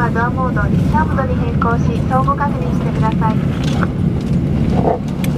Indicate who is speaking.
Speaker 1: はドアモード、シャーモードに変更し、相互確認してください。